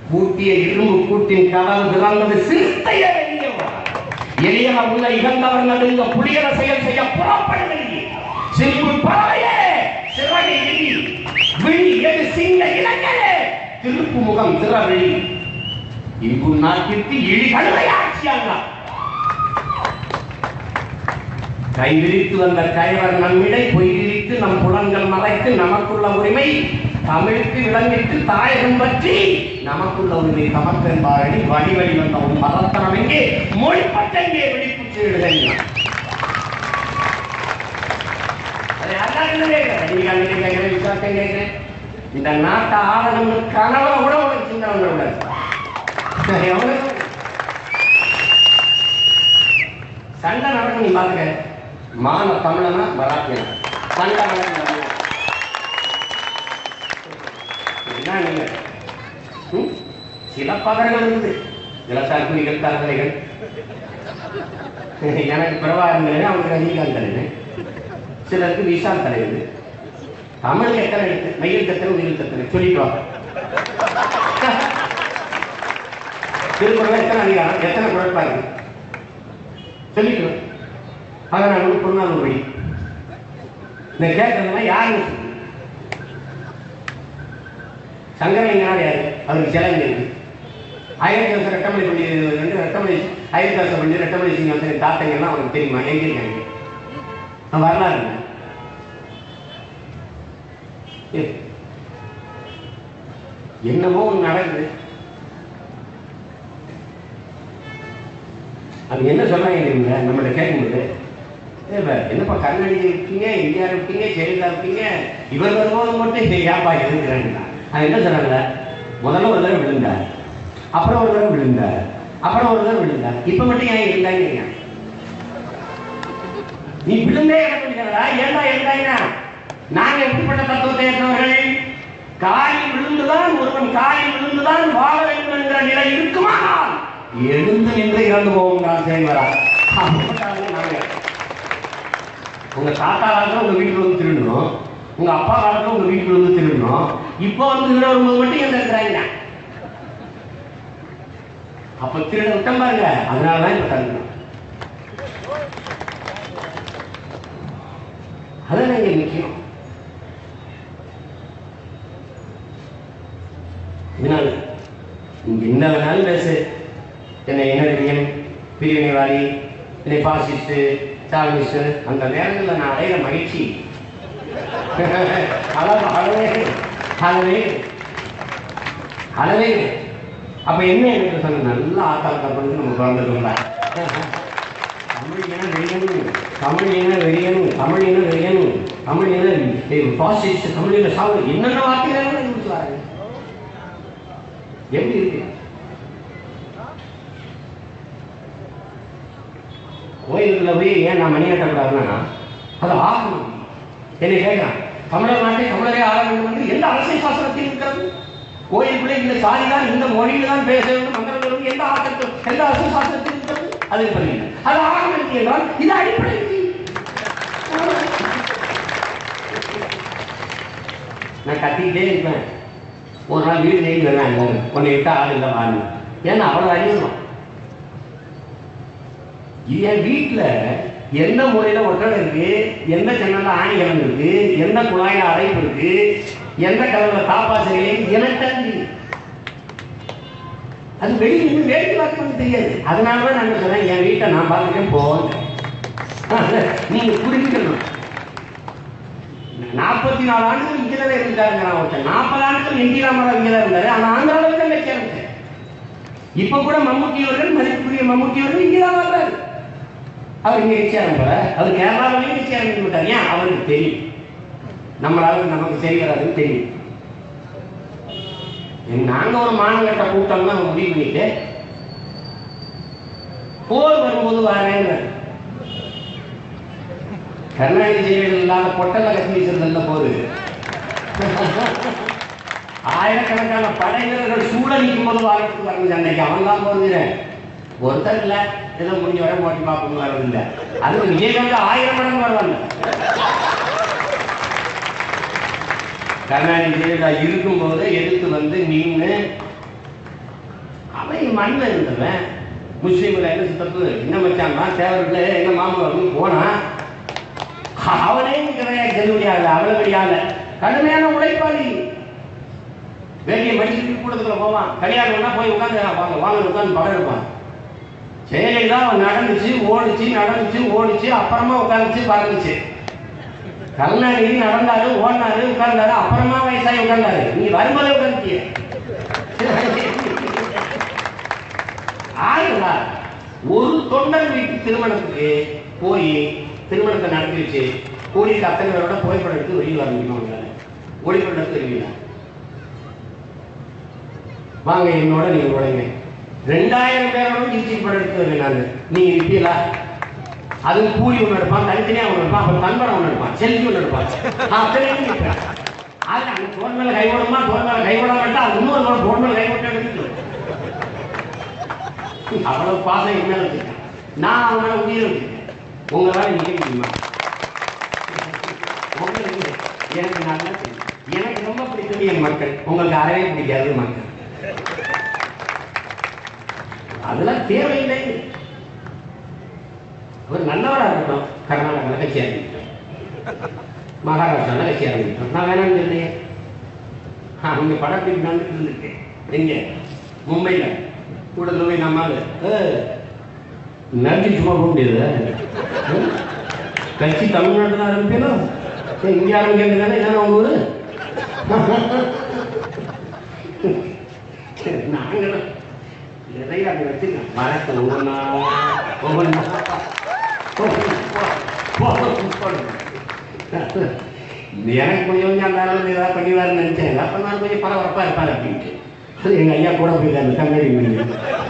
பூட்டிய இரும்பு கூட்டின் கதவு திறந்தது. சிறுத்தைய எளியவ உள்ள இகந்தவர் நடுங்க புலிகர செயல் செய்ய புறப்படவில்லை. சிம்பு பறவையே சிறகை விழி விழி எது சிங்க இளைஞரே திருப்பு முகம் திறவிழி இங்கு நாட்டிற்கு இழி கடுமையாட்சியாக கை விரித்து வந்த கைவர் நம்மிடை பொய் விரித்து நம் புலன்கள் மறைத்து நமக்குள்ள உரிமை தமிழுக்கு விளங்கிட்டு தாயகம் பற்றி நமக்குள்ள உரிமை தமக்கென்பாரடி வழி வழி வந்த ஒரு மதத்தனம் எங்கே மொழி பட்டங்கே வெடிப்பு செய்யுங்கள். கேட்கிறேன் இந்த நாட்டை ஆளுநர் கனவுல கூட உனக்கு சிந்தனை சண்டை நடக்கும். நீ பாருங்க மான தமிழனா மராட்டியனா சண்டை நடக்கும். சில பதங்கள் இருக்குது. இலத்தாக்கு நிகழ்த்தார்கள் எனக்கு பிரபாகரன் தலைவர், அவனுக்கு ரஜினிகாந்த் தலைவர், சிலருக்கு விஷால் தலைவர். தமிழ் எத்தனை இருக்கு? மயில் தத்தனை உயிர் தத்தனை சொல்லிட்டு வாங்க. திருக்குறள் எத்தனை அதிகாரம், எத்தனை குழப்பா இருக்கு சொல்லிட்டு. அதனால பொருளாதார வழி இந்த கேட்கறதுலாம் யாருன்னு சொல்லு. சங்கரலிங்கனார் யாரு? அவருக்கு சிலை இருக்கு. 1000 வருஷம் ரெட்டமலை பள்ளி ரெட்டமலை 1000 வருஷம் பள்ளி ரெட்டமலை சீனிவாசன் தாத்தங்கள்லாம் அவனுக்கு தெரியுமா? எங்க இருக்காங்க? வரலாறு என்னமோ ஒன்று நடக்குது. அது என்ன சொல்றாங்க நம்மகிட்ட கேட்கும்போது, என்னப்பா கருணாநிதி இருக்கீங்க, எம்ஜிஆர் இருக்கீங்க, ஜெயலலிதா இருக்கீங்க, இவர் வரும்போது மட்டும் ஏப்பா இருக்கிறாங்க. அது என்ன சொல்றாங்க? முதல்ல ஒரு தடவை விழுந்தார், அப்புறம் ஒரு தடவை விழுந்தார், அப்புறம் ஒரு தடவை விழுந்தார், இப்ப மட்டும் ஏன் இருந்தாங்க? நீ விழுந்தே இறந்துடா, ஏண்டா இருந்தாங்க? நாங்க எப்படிப்பட்ட தத்துவத்தை ஏற்றவர்கள்? காலில் விழுந்துதான் ஒருவன் காலில் விழுந்துதான் வாழ வேண்டும் என்கிற நிலை இருக்குமானால் எழுந்து நின்று இறந்து போவோம். நான் செய்வரா உங்க தாத்தா காலத்துல உங்க வீட்டுல வந்து திருடணும், உங்க அப்பா காலத்துல உங்க வீட்டுல வந்து திருடணும், இப்ப வந்து திருட வரும்போது மட்டும் எங்க இருக்கிறாங்க? அப்ப திருட விட்டம் பாருங்க. அதனாலதான் இப்ப தரணும். அதான் இங்க முக்கியம். இங்க என்ன வேணாலும் பேசு, என்னை இனவியன் பிரிவினைவாதி, என்னை பாசிஸ்ட் சாமிஸ்ட், அந்த நேரங்களில் நான் அடையிற மகிழ்ச்சி அளவே. அப்ப என்ன எனக்கு சொன்ன நல்ல ஆக்கால் கப்பலுக்கு நம்ம பிறந்திருக்கோம்டா. தமிழ் இன வெறியணும், தமிழ் இன வெறியணும், தமிழ் இன வெறியணும், தமிழ் இன பாசிஸ்ட், தமிழ் இன சாவு, என்னென்ன வார்த்தைகள் எப்படி இருக்கு? கோயிலுக்குள்ள போய் ஏன் நான் மணி கட்டக்கூடாதுன்னா அது ஆகணும். என்னை கேட்கிறான், தமிழர் நாட்டை தமிழரே ஆள வேண்டும் என்று எந்த அரசியல் சாசனத்தில் இருக்கிறது? கோயிலுக்குள்ளே இந்த சாதிதான் இந்த மொழியில் தான் பேச வேண்டும் மந்திரங்கள் எந்த ஆசனத்தில் எந்த அரசியல் சாசனத்தில் இருக்கிறது? அது பண்ணி அது ஆகணும் என்றால் இது அடிப்படை. நான் கத்திக்கிட்டே இருப்பேன். ஒரு நாள் வீடு நெய்து வருவாங்க, உன்னை விட்டா ஆள் இல்லை வாங்க. ஏன்னா அவ்வளவு அறியணும். என் வீட்டுல எந்த முறையில ஒட்டடை இருக்கு, எந்த ஜன்னல்ல ஆணி கிழங்கு இருக்கு, எந்த குழாயில அடைப்பு இருக்கு, எந்த கலர்ல தாப்பாசை எனக்கு தெரிஞ்சு அது வெளியே வேடிக்கை பார்க்க தெரியாது. அதனாலதான் நான் சொல்றேன், என் வீட்டை நான் பார்த்துட்டேன் போங்க. நீங்க புரிஞ்சுக்கணும். 44 ஆண்டுகள் இங்கதான் இருந்தாருங்க. ஒருத்தர் 40 ஆண்டுகள் என்டி ராமராவ் இங்கதான் இருந்தாரு. ஆனா ஆந்திராவில் தான் வச்சிருந்தேன். இப்ப கூட மம்முட்டி அவர்கள், மதிப்புக்குரிய மம்முட்டி அவர்கள் இங்கதான் வர்றாரு. அவர் இங்க நிச்சயம் போல, அவர் கேரளாவிலேயே நிச்சயம் விட்டார். ஏன்? அவருக்கு தெரியும் நம்மளால நமக்கு சரி வராதுன்னு தெரியும். நாங்க ஒரு மானங்கட்ட கூட்டம் தான் முடிவு பண்ணிட்டு போர் வரும்போது வரேங்க. கருணாநிதி ஜெயலலிதா இல்லாத பொட்டல கட்சி நல்ல போது ஆயிரக்கணக்கான படை வீரர்கள் சூழ நிற்கும் போது வாழ்க்கை வரணும். அன்னைக்கு அவன் தான் போகிறேன் ஒருத்தர் இல்ல, ஏதோ முடிஞ்ச வரை போட்டி பார்க்கணும் வரதில்லை. அது விஜயகாந்த் 1000 மடங்கு வருவாங்க. கருணாநிதி ஜெயலலிதா இருக்கும்போது எதிர்த்து வந்து நின்று மண்ணில் இருந்தவன் முஸ்லீம்ல என்ன தப்பு என்ன மச்சான்னா தேவையில்லை என்ன மாமா போனா அவனே செல்லுபடியாகல அவ்வளவுபடியாகல கடுமையான உழைப்பாளி வேலையை மடிச்சுட்டு கூடத்துல போவான் கல்யாணம்னா போய் உட்காந்து வாங்க உட்காந்து படம் எடுப்பான் ஜெயலலிதா நடந்துச்சு ஓடிச்சு அப்புறமா உட்காந்துச்சு பறந்துச்சு கருணாநிதி நடந்தாரு ஓடினாரு உட்கார்ந்தாரு அப்புறமா வயசாகி உட்கார்ந்தாரு நீங்க வரும்போதே உட்காந்துச்சு ஆளுங்களா ஒரு தொண்டர் வீட்டு திருமணத்துக்கு போய் திருமணத்தை நடத்தி வச்சு கோடிக்கு அத்தனை பேரோட புகைப்படம் எடுத்து வெளியில் ஆரம்பிக்கணும் ஒளிப்படம் எடுத்து வெளியில் வாங்க என்னோட நீங்க உடைங்க 2000 பேரோட இஞ்சி படம் எடுத்து வருவேன் நீங்க இருப்பீங்களா அது கூலி ஒன்று எடுப்பான் தனித்தனியா ஒன்று எடுப்பான் அப்புறம் தன்படம் ஒன்று எடுப்பான் செல்ஃபி ஒன்று எடுப்பான் அத்தனையும் நிற்பேன் அது அந்த தோல் மேல கைவிடமா தோல் மேல கைவிட மாட்டா அது இன்னொரு தோல் மேல கைவிட்டு எடுத்து அவ்வளவு பாசம் என்ன வச்சுருக்கேன் நான் அவனால உயிர் வச்சுருக்கேன் உங்களால நிக்க முடியுமா உங்களுக்கு எனக்கு நல்லா தெரியும் எனக்கு ரொம்ப பிடித்தது என் மக்கள் உங்களுக்கு அறவே பிடிக்காது மக்கள் அதெல்லாம் தேவையில்லை ஒரு நல்லவராக இருக்கட்டும் கர்நாடகாவில் கட்சி ஆரம்பிக்கிட்டோம் மகாராஷ்டிராவில் கட்சி ஆரம்பிக்கிட்டோம் நான் வேணாம்னு சொல்லியே அங்கே படத்துக்கு நடந்துட்டு இருந்திருக்கேன் எங்க மும்பையில் கூட போய் நம்மால் நன்றி சும்மா போக முடியாது கட்சி தமிழ்நாட்டில் தான் ஆரம்பிக்கணும் இங்கே ஆரம்பிக்கிறது தானே இதான உங்க ஊர் நாங்களும் நிறைய அதை வச்சுருக்கேன் மரத்தை ஒவ்வொன்றா எனக்கு கொஞ்சம் அந்த அளவு ஏதாவது பண்ணிவாருன்னு நினைச்சேன் அப்போ நான் கொஞ்சம் பரபரப்பாக இருப்பார் அப்படின்ட்டு சரி எங்கள் ஐயா கூட போயிருக்காரு கண்ணாடி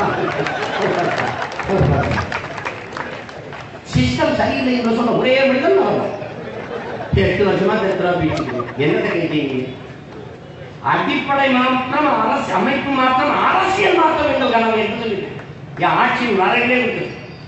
சிஸ்டம் சரியில்லை என்று சொன்ன ஒரே மனிதன் நான் 8 வருஷமா திருத்தரா போயிட்டு என்னத்தை கேட்டீங்க அடிப்படை மாற்றம் அரசு அமைப்பு மாற்றம் அரசியல் மாற்றம் எங்கள் கனவு என்று சொல்லிட்டேன் என் ஆட்சியின் வரையிலே இருக்கு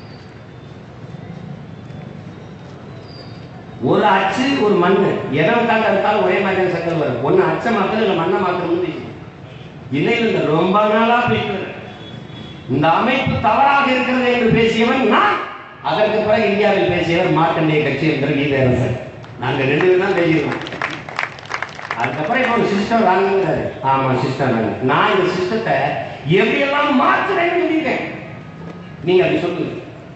ஒரு அச்சு ஒரு மண் எதை விட்டாங்க எடுத்தாலும் ஒரே மாதிரி சக்கல் வரும் ஒன்னு அச்சை மாத்திரம் இல்லை மண்ணை மாத்திரம் இல்லை இல்லை ரொம்ப நாளா பேசுறது இந்த அமைப்பு தவறாக இருக்கிறது என்று பேசியவன் நான் அதற்கு பிறகு இந்தியாவில் பேசியவர் மார்க்கண்டேய கட்சி என்ற நீதியரசர் நாங்கள் 2 பேரும் தான் பேசியிருக்கோம் அதுக்கப்புறம் இப்போ ஒரு சிஸ்டம் வாங்குங்கிறாரு ஆமா சிஸ்டம் நான் இந்த சிஸ்டத்தை எப்படியெல்லாம் மாற்றுறேன்னு சொல்லியிருக்கேன் நீங்க அப்படி சொல்லுங்க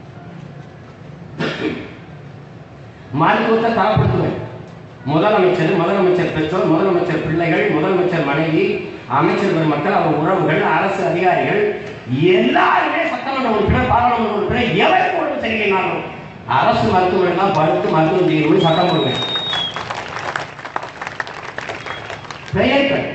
மருத்துவத்தை தரப்படுத்துவேன் முதலமைச்சர் பெற்றோர் முதலமைச்சர் பிள்ளைகள் முதலமைச்சர் மனைவி அமைச்சர் பெருமக்கள் அவர் உறவுகள் அரசு அதிகாரிகள் எல்லாருமே சட்டமன்ற உறுப்பினர் பாராளுமன்ற உறுப்பினர் எவரை போட்டு சரியில்லைனாலும் அரசு மருத்துவமனைலாம் படுத்து மருத்துவம் செய்யணும்னு சட்டம் போடுவேன் பெயர்கள்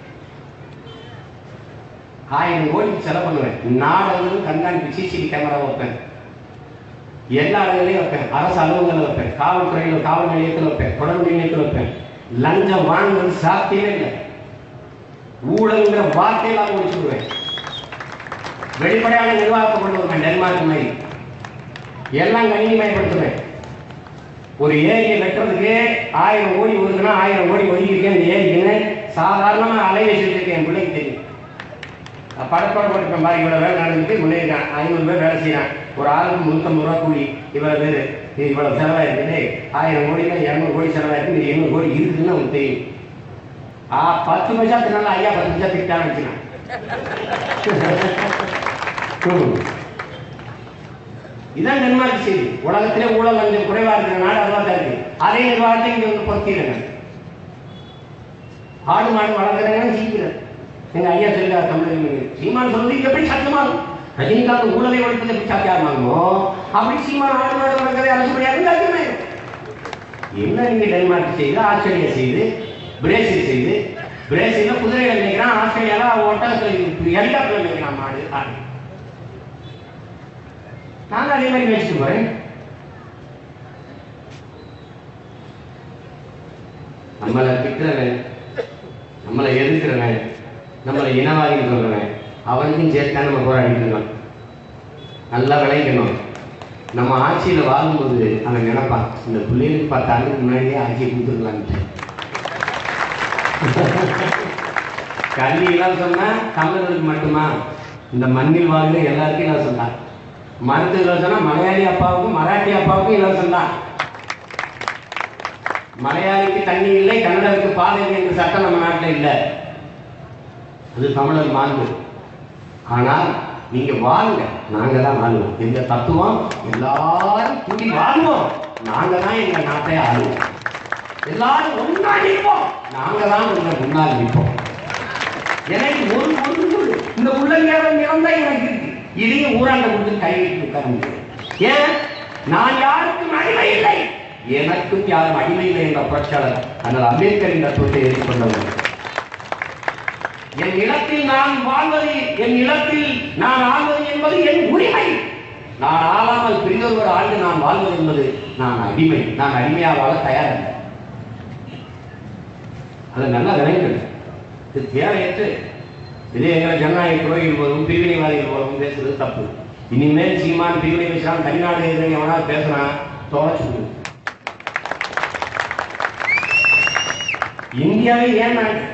1000 கோடிக்கு செலவு பண்ணுவேன் நாடகம் கண்காணிப்பு சிசிடிவி கேமரா வைப்பேன் எல்லா இடங்களையும் வைப்பேன் அரசு அலுவலகங்கள் வைப்பேன் காவல்துறையில் காவல் நிலையத்தில் வைப்பேன் தொடர்பு நிலையத்தில் வைப்பேன் லஞ்சம் வாங்குவது சாத்தியமே இல்லை ஊழல்ங்கிற வார்த்தையெல்லாம் முடிச்சுடுவேன் வெளிப்படையான நிர்வாகத்தை கொண்டு வருவேன் டென்மார்க் மாதிரி எல்லாம் கணினிமயப்படுத்துவேன் ஒரு ஏரியை வெட்டுறதுக்கு 1000 கோடி ஒதுக்குனா 1000 கோடி ஒதுக்கிருக்கேன் இந்த ஏரிக்குன்னு சாதாரணமாக அலைவேசி வச்சிருக்கேன் என் பிள்ளைக்கு தெரியும் படத்தோட போட்டுருக்கேன் பாரு இவ்வளோ வேலை நடந்துட்டு முன்னேறான் 500 பேர் வேலை செய்யறான் ஒரு ஆளுக்கு 350 ரூபா கூலி இவ்வளோ பேர் இவ்வளோ செலவாயிருக்குது 1000 கோடினா 200 கோடி செலவாயிருக்கு இது 800 கோடி இருக்குதுன்னு அவனுக்கு தெரியும் 10 பைசா தினால ஐயா 10 பைசா திட்டான்னு வச்சுக்கலாம் இதுதான் டென்மார்க் செய்தி உலகத்திலே ஊழல் கொஞ்சம் குறைவா இருக்கிற நாடு அதெல்லாம் தான் இருக்கு அதே நிர்வாகத்தை இங்க வந்து பொறுத்திடுங்க ஆடு மாடு வளர்க்குறாங்கன்னு சீக்கிரம் எங்க ஐயா சொல்லிட்டார் தமிழக சீமான் சொல்லி எப்படி சத்தமாகும் ரஜினிகாந்த் ஊழலை ஒழிப்பது எப்படி சாத்தியாகுமாங்கோ அப்படி சீமான் ஆடு மாடு வளர்க்கறதை அரசு முடியாது சாத்தியமாயிடும் என்ன நீங்க டென்மார்க் செய்து ஆஸ்திரேலியா செய்து பிரேசில் செய்து பிரேசில்ல குதிரைகள் நினைக்கிறான் ஆஸ்திரேலியாவில் ஒட்டகத்தில் எல்லா பேர் நினைக்கிறான் மாடு ஆடு நான் அதே மாதிரி வச்சுட்டு போறேன் நம்மளை திட்டுறவன் நம்மளை எதிர்க்கிறவன் நம்மளை இனவாதின்னு சொல்றவன் அவனுக்கும் சேர்த்தான் நம்ம போராடிட்டு இருக்கோம் நல்லா விளைக்கணும் நம்ம ஆட்சியில் வாழும்போது அவன் நினைப்பான் இந்த பிள்ளைகளுக்கு 10 ஆண்டுக்கு முன்னாடியே ஆட்சியை கொடுத்துருக்கலான்ட்டு கல்வியெல்லாம் சொன்னா தமிழர்களுக்கு மட்டுமா இந்த மண்ணில் வாழ்ந்த எல்லாருக்கும் இலவசம் தான். மருத்துவ இலவசம்னா மலையாளி அப்பாவுக்கும் மராட்டி அப்பாவுக்கும் இலவசம் தான். மலையாளிக்கு தண்ணி இல்லை, கன்னடருக்கு பாதை இல்லை என்ற சட்டம் நம்ம நாட்டில் இல்லை. அது தமிழர் மாண்பு. ஆனால் நீங்க வாழுங்க, நாங்க தான் வாழுவோம். இந்த தத்துவம் எல்லாரும் கூடி வாழ்வோம், நாங்க தான் எங்க நாட்டை ஆளுவோம். எல்லாரும் ஒன்றா நிற்போம், நாங்க தான் உங்க முன்னால் நிற்போம். எனக்கு ஒரு இந்த உள்ளங்காரம் நிறந்தா எனக்கு இருக்கு. இதையும் ஊராண்ட கொடுத்து கைவிட்டு உட்கார முடியும். ஏன்? நான் யாருக்கும் அடிமை இல்லை, எனக்கும் யாரும் அடிமை இல்லை என்ற புரட்சியாளர் ஆனால் அம்பேத்கரின் தத்துவத்தை ஏற்றுக்கொண்டவர். என் நிலத்தில் நான் வாழ்வது, என் நிலத்தில் நான் ஆள்வது என்பது என் உரிமை. நான் ஆளாமல் பெரியொருவர் ஆண்டு நான் வாழ்வது என்பது நான் அடிமை. நான் அடிமையாக வாழ தயாரில்லை. அதை நல்லா விளைங்கள். இது தேவையற்று இதே எங்களை ஜனநாயக துறையில் போதும் பிரிவினைவாதிகள் போதும் பேசுறது தப்பு. இனிமேல் சீமான் பிரிவினை பேசுறான், தமிழ்நாடு எதிர்ப்பு எவனாவது பேசுறான், தொலைச்சு. இந்தியாவே ஏன்